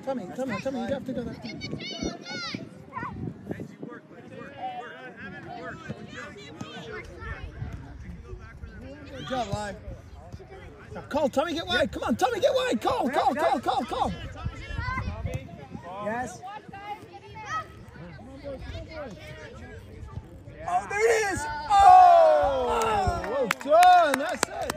Tommy, you have to go there. Good job, Live. Now call, Tommy, get wide. Come on, Tommy, get wide. Call. Yes. Oh, there it is. Oh, well done. That's it.